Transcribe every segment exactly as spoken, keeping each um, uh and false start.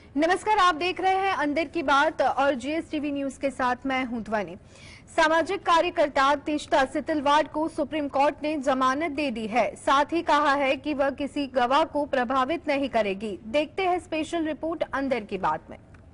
नमस्कार, आप देख रहे हैं अंदर की बात और जीएसटीवी न्यूज के साथ मैं हूं ध्वनि। सामाजिक कार्यकर्ता तिश्ता सितलवाड़ को सुप्रीम कोर्ट ने जमानत दे दी है। साथ ही कहा है कि वह किसी गवाह को प्रभावित नहीं करेगी। देखते हैं स्पेशल रिपोर्ट अंदर की बात में।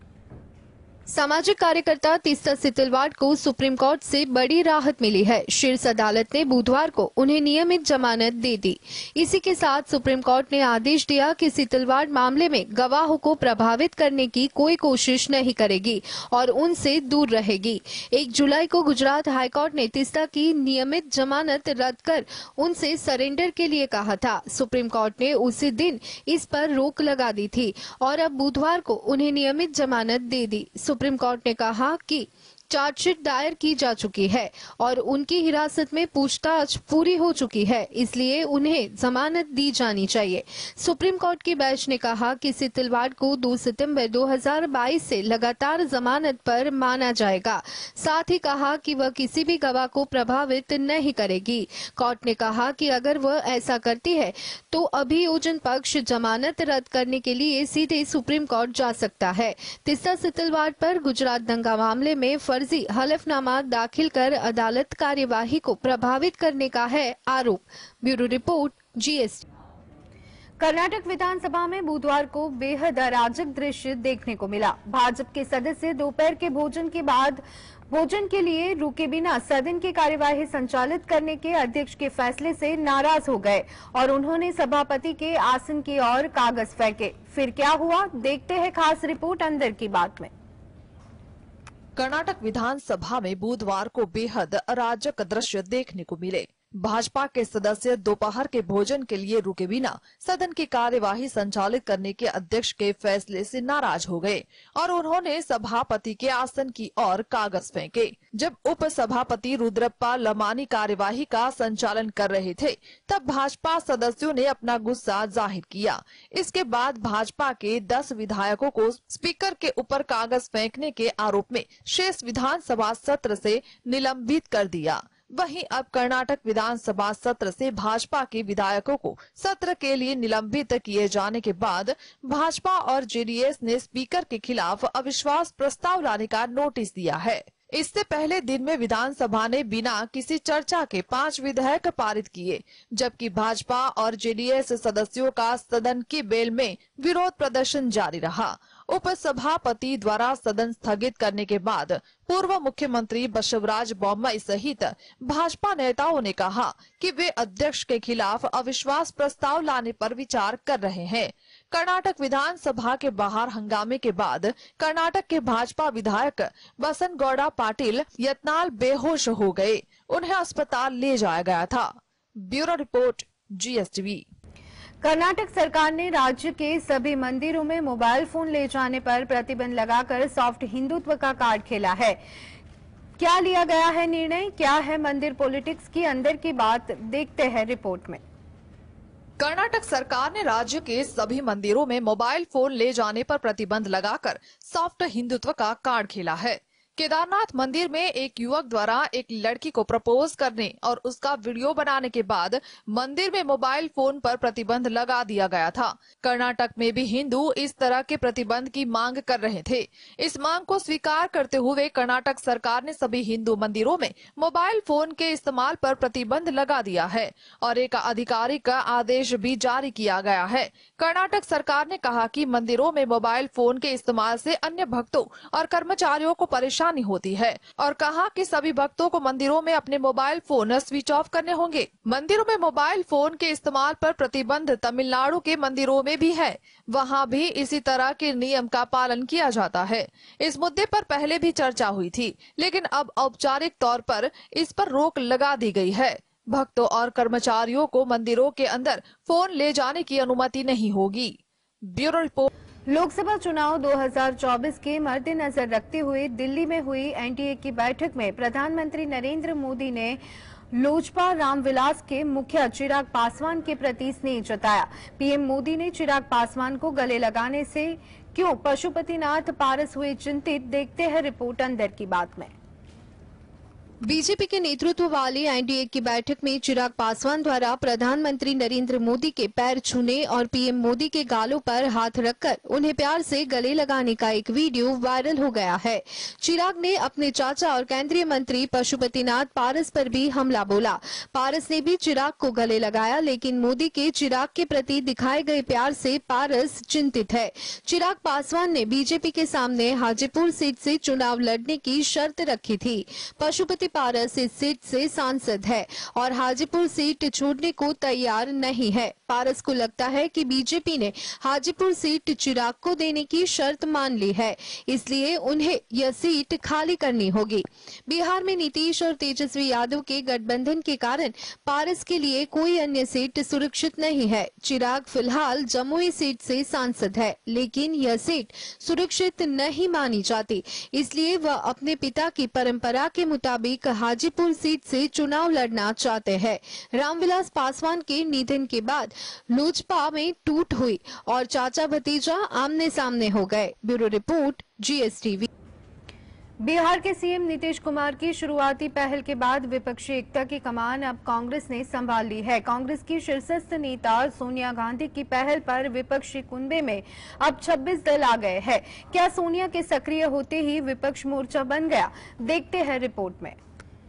सामाजिक कार्यकर्ता तिश्ता सितलवाड़ को सुप्रीम कोर्ट से बड़ी राहत मिली है। शीर्ष अदालत ने बुधवार को उन्हें नियमित जमानत दे दी। इसी के साथ सुप्रीम कोर्ट ने आदेश दिया कि सितलवाड़ मामले में गवाहों को प्रभावित करने की कोई कोशिश नहीं करेगी और उनसे दूर रहेगी। एक जुलाई को गुजरात हाईकोर्ट ने तिश्ता की नियमित जमानत रद्द कर उनसे सरेंडर के लिए कहा था। सुप्रीम कोर्ट ने उसी दिन इस पर रोक लगा दी थी और अब बुधवार को उन्हें नियमित जमानत दे दी। सुप्रीम कोर्ट ने कहा कि चार्जशीट दायर की जा चुकी है और उनकी हिरासत में पूछताछ पूरी हो चुकी है, इसलिए उन्हें जमानत दी जानी चाहिए। सुप्रीम कोर्ट की बेंच ने कहा कि सितलवाड़ को दो सितंबर दो हज़ार बाईस से लगातार जमानत पर माना जाएगा। साथ ही कहा कि वह किसी भी गवाह को प्रभावित नहीं करेगी। कोर्ट ने कहा कि अगर वह ऐसा करती है तो अभियोजन पक्ष जमानत रद्द करने के लिए सीधे सुप्रीम कोर्ट जा सकता है। तिश्ता सितलवाड़ पर गुजरात दंगा मामले में फर्जी हलफनामा दाखिल कर अदालत कार्यवाही को प्रभावित करने का है आरोप। Bureau report GST. कर्नाटक विधानसभा में बुधवार को बेहद अराजक दृश्य देखने को मिला। भाजपा के सदस्य दोपहर के भोजन के बाद भोजन के लिए रुके बिना सदन की कार्यवाही संचालित करने के अध्यक्ष के फैसले से नाराज हो गए और उन्होंने सभापति के आसन की ओर कागज फेंके। फिर क्या हुआ, देखते हैं खास रिपोर्ट अंदर की बात में। कर्नाटक विधानसभा में बुधवार को बेहद अराजक दृश्य देखने को मिले। भाजपा के सदस्य दोपहर के भोजन के लिए रुके बिना सदन की कार्यवाही संचालित करने के अध्यक्ष के फैसले से नाराज हो गए और उन्होंने सभापति के आसन की ओर कागज फेंके। जब उप सभापति रुद्रप्पा लमानी कार्यवाही का संचालन कर रहे थे, तब भाजपा सदस्यों ने अपना गुस्सा जाहिर किया। इसके बाद भाजपा के दस विधायकों को स्पीकर के ऊपर कागज फेंकने के आरोप में शेष विधानसभा सत्र से निलंबित कर दिया। वहीं अब कर्नाटक विधानसभा सत्र से भाजपा के विधायकों को सत्र के लिए निलंबित किए जाने के बाद भाजपा और जेडीएस ने स्पीकर के खिलाफ अविश्वास प्रस्ताव लाने का नोटिस दिया है। इससे पहले दिन में विधानसभा ने बिना किसी चर्चा के पांच विधेयक पारित किए, जबकि भाजपा और जेडीएस सदस्यों का सदन की बेल में विरोध प्रदर्शन जारी रहा। उप सभापति द्वारा सदन स्थगित करने के बाद पूर्व मुख्यमंत्री बसवराज बोम्मई सहित भाजपा नेताओं ने कहा कि वे अध्यक्ष के खिलाफ अविश्वास प्रस्ताव लाने पर विचार कर रहे हैं। कर्नाटक विधानसभा के बाहर हंगामे के बाद कर्नाटक के भाजपा विधायक बसनगौड़ा पाटिल यत्नाल बेहोश हो गए। उन्हें अस्पताल ले जाया गया था। Bureau report GSTV. कर्नाटक सरकार ने राज्य के सभी मंदिरों में मोबाइल फोन ले जाने पर प्रतिबंध लगाकर सॉफ्ट हिंदुत्व का कार्ड खेला है। क्या लिया गया है निर्णय, क्या है मंदिर पॉलिटिक्स की अंदर की बात, देखते हैं रिपोर्ट में। कर्नाटक सरकार ने राज्य के सभी मंदिरों में मोबाइल फोन ले जाने पर प्रतिबंध लगाकर सॉफ्ट हिंदुत्व का कार्ड खेला है। केदारनाथ मंदिर में एक युवक द्वारा एक लड़की को प्रपोज करने और उसका वीडियो बनाने के बाद मंदिर में मोबाइल फोन पर प्रतिबंध लगा दिया गया था। कर्नाटक में भी हिंदू इस तरह के प्रतिबंध की मांग कर रहे थे। इस मांग को स्वीकार करते हुए कर्नाटक सरकार ने सभी हिंदू मंदिरों में मोबाइल फोन के इस्तेमाल पर प्रतिबंध लगा दिया है और एक आधिकारिक आदेश भी जारी किया गया है। कर्नाटक सरकार ने कहा कि मंदिरों में मोबाइल फोन के इस्तेमाल से अन्य भक्तों और कर्मचारियों को परेशानी होती है और कहा कि सभी भक्तों को मंदिरों में अपने मोबाइल फोन स्विच ऑफ करने होंगे। मंदिरों में मोबाइल फोन के इस्तेमाल पर प्रतिबंध तमिलनाडु के मंदिरों में भी है, वहां भी इसी तरह के नियम का पालन किया जाता है। इस मुद्दे पर पहले भी चर्चा हुई थी, लेकिन अब औपचारिक तौर पर इस पर रोक लगा दी गई है। भक्तों और कर्मचारियों को मंदिरों के अंदर फोन ले जाने की अनुमति नहीं होगी। Bureau report. लोकसभा चुनाव दो हज़ार चौबीस के मद्देनजर रखते हुए दिल्ली में हुई एनडीए की बैठक में प्रधानमंत्री नरेंद्र मोदी ने लोजपा रामविलास के मुखिया चिराग पासवान के प्रति स्नेह जताया। पीएम मोदी ने चिराग पासवान को गले लगाने से क्यों पशुपतिनाथ पारस हुए चिंतित, देखते हैं रिपोर्ट अंदर की बात में। बीजेपी के नेतृत्व वाली एनडीए की बैठक में चिराग पासवान द्वारा प्रधानमंत्री नरेंद्र मोदी के पैर छूने और पीएम मोदी के गालों पर हाथ रखकर उन्हें प्यार से गले लगाने का एक वीडियो वायरल हो गया है। चिराग ने अपने चाचा और केंद्रीय मंत्री पशुपतिनाथ पारस पर भी हमला बोला। पारस ने भी चिराग को गले लगाया, लेकिन मोदी के चिराग के प्रति दिखाए गए प्यार से पारस चिंतित है। चिराग पासवान ने बीजेपी के सामने हाजीपुर सीट से चुनाव लड़ने की शर्त रखी थी। पशुपति पारस इस सीट से सांसद है और हाजीपुर सीट छोड़ने को तैयार नहीं है। पारस को लगता है कि बीजेपी ने हाजीपुर सीट चिराग को देने की शर्त मान ली है, इसलिए उन्हें यह सीट खाली करनी होगी। बिहार में नीतीश और तेजस्वी यादव के गठबंधन के कारण पारस के लिए कोई अन्य सीट सुरक्षित नहीं है। चिराग फिलहाल जमुई सीट से सांसद है, लेकिन यह सीट सुरक्षित नहीं मानी जाती, इसलिए वह अपने पिता की परंपरा के मुताबिक हाजीपुर सीट से चुनाव लड़ना चाहते हैं। रामविलास पासवान के निधन के बाद लोजपा में टूट हुई और चाचा भतीजा आमने सामने हो गए। Bureau report, GSTV. बिहार के सीएम नीतीश कुमार की शुरुआती पहल के बाद विपक्षी एकता की कमान अब कांग्रेस ने संभाल ली है। कांग्रेस की शीर्षस्थ नेता सोनिया गांधी की पहल पर विपक्षी कुनबे में अब छब्बीस दल आ गए हैं। क्या सोनिया के सक्रिय होते ही विपक्ष मोर्चा बन गया? देखते हैं रिपोर्ट में।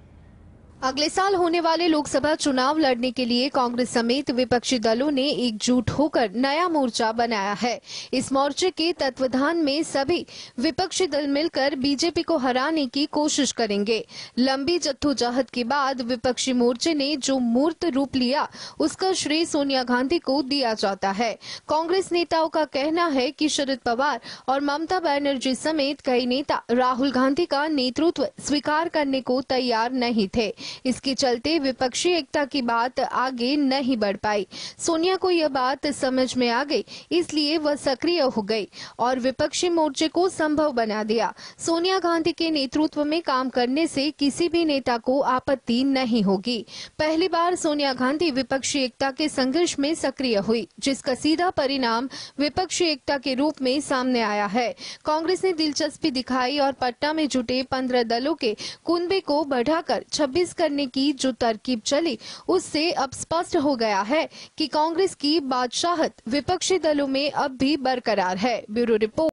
अगले साल होने वाले लोकसभा चुनाव लड़ने के लिए कांग्रेस समेत विपक्षी दलों ने एकजुट होकर नया मोर्चा बनाया है। इस मोर्चे के तत्वाधान में सभी विपक्षी दल मिलकर बीजेपी को हराने की कोशिश करेंगे। लंबी जद्दोजहद के बाद विपक्षी मोर्चे ने जो मूर्त रूप लिया, उसका श्रेय सोनिया गांधी को दिया जाता है। कांग्रेस नेताओं का कहना है कि शरद पवार और ममता बनर्जी समेत कई नेता राहुल गांधी का नेतृत्व स्वीकार करने को तैयार नहीं थे। इसके चलते विपक्षी एकता की बात आगे नहीं बढ़ पाई। सोनिया को यह बात समझ में आ गई, इसलिए वह सक्रिय हो गई और विपक्षी मोर्चे को संभव बना दिया। सोनिया गांधी के नेतृत्व में काम करने से किसी भी नेता को आपत्ति नहीं होगी। पहली बार सोनिया गांधी विपक्षी एकता के संघर्ष में सक्रिय हुई, जिसका सीधा परिणाम विपक्षी एकता के रूप में सामने आया है। कांग्रेस ने दिलचस्पी दिखाई और पटना में जुटे पंद्रह दलों के कुनबे को बढ़ाकर छब्बीस करने की जो तरकीब चली, उससे अब स्पष्ट हो गया है कि कांग्रेस की बादशाहत विपक्षी दलों में अब भी बरकरार है। Bureau report.